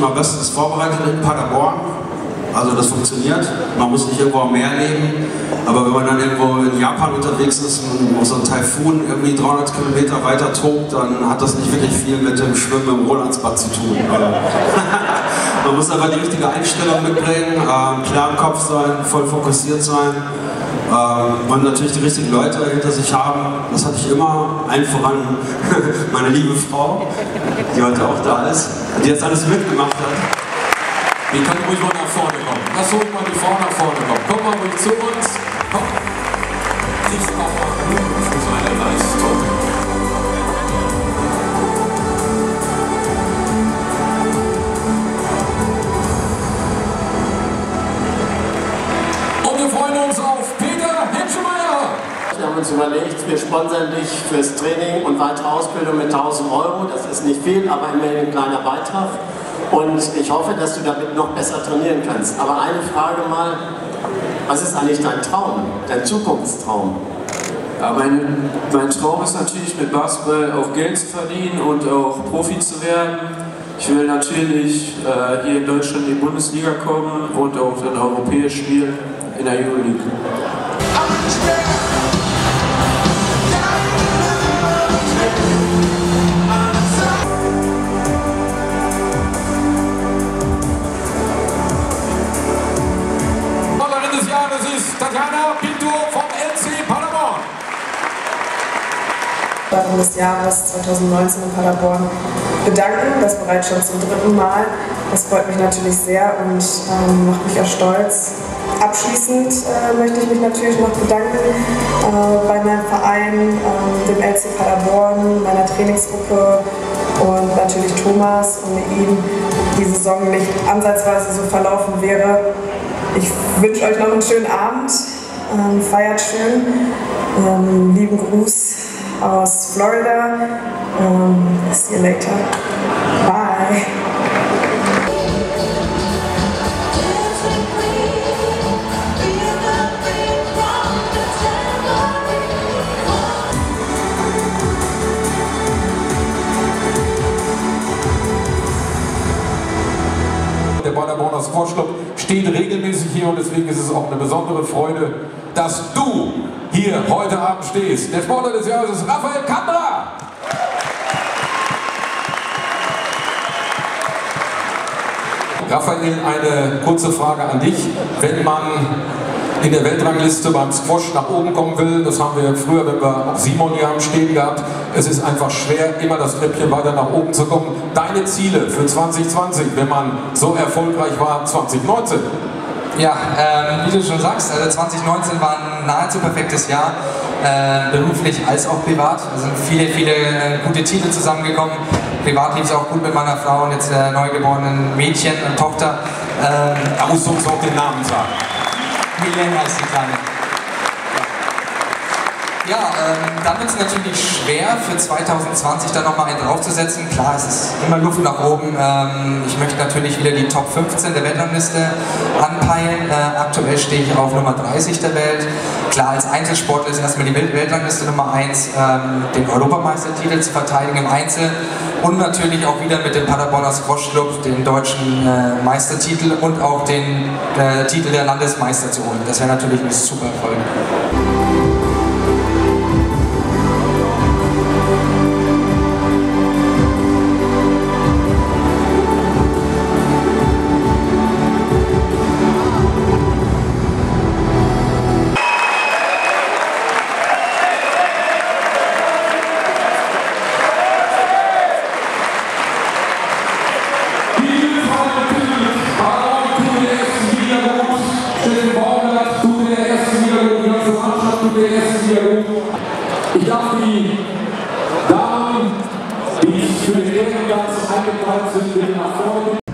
immer bestens vorbereitet in Paderborn. Also das funktioniert. Man muss nicht irgendwo am Meer leben. Aber wenn man dann irgendwo in Japan unterwegs ist und wo so ein Taifun irgendwie 300 Kilometer weiter tobt, dann hat das nicht wirklich viel mit dem Schwimmen im Rolandsbad zu tun. Man muss aber die richtige Einstellung mitbringen, klar im Kopf sein, voll fokussiert sein. Und natürlich die richtigen Leute hinter sich haben. Das hatte ich immer, allen voran meine liebe Frau, die heute auch da ist, die das alles mitgemacht hat. Die können ruhig mal nach vorne kommen. Lass ruhig mal die Frau nach vorne kommen. Komm mal ruhig zu uns. Komm. Nicht auch mal für seine Leistung. Und wir freuen uns auf Peter Henschemeyer. Wir haben uns überlegt, wir sponsern dich fürs Training und weitere Ausbildung mit 1.000 €. Das ist nicht viel, aber immerhin ein kleiner Beitrag. Und ich hoffe, dass du damit noch besser trainieren kannst. Aber eine Frage mal, was ist eigentlich dein Traum, dein Zukunftstraum? Ja, mein Traum ist natürlich mit Basketball auch Geld zu verdienen und auch Profi zu werden. Ich will natürlich hier in Deutschland in die Bundesliga kommen und auch dann europäisch spielen in der Euroleague. Tatjana Pinto vom LC Paderborn. Des Jahres 2019 in Paderborn bedanken, das bereits schon zum 3. Mal. Das freut mich natürlich sehr und macht mich auch stolz. Abschließend möchte ich mich natürlich noch bedanken bei meinem Verein, dem LC Paderborn, meiner Trainingsgruppe und natürlich Thomas, ohne ihn die Saison nicht ansatzweise so verlaufen wäre. Ich wünsche euch noch einen schönen Abend, feiert schön, lieben Gruß aus Florida, see you later, bye. Der Paderborner Squash Club steht regelmäßig hier und deswegen ist es auch eine besondere Freude, dass du hier heute Abend stehst. Der Sportler des Jahres ist Raphael Kandra. Raphael, eine kurze Frage an dich. Wenn man in der Weltrangliste beim Squash nach oben kommen will, das haben wir früher, wenn wir auch Simon hier am Stehen gehabt, es ist einfach schwer, immer das Treppchen weiter nach oben zu kommen. Deine Ziele für 2020, wenn man so erfolgreich war 2019? Ja, wie du schon sagst, also 2019 war ein nahezu perfektes Jahr, beruflich als auch privat. Also sind viele gute Titel zusammengekommen. Privat lief es auch gut mit meiner Frau und jetzt neugeborenen Mädchen und Tochter. Da musst du uns auch den Namen sagen. Milena heißt die Kleine. Ja, dann wird es natürlich schwer für 2020 da nochmal einen draufzusetzen. Klar, es ist immer Luft nach oben. Ich möchte natürlich wieder die Top 15 der Weltrangliste anpeilen. Aktuell stehe ich auf Nummer 30 der Welt. Klar, als Einzelsportler ist erstmal die Weltrangliste Nummer 1, den Europameistertitel zu verteidigen im Einzel und natürlich auch wieder mit dem Paderborner Squash Club den deutschen Meistertitel und auch den Titel der Landesmeister zu holen. Das wäre natürlich ein super Erfolg. Ich darf die Damen, die für den Ehrengast eingeplant sind, nach vorne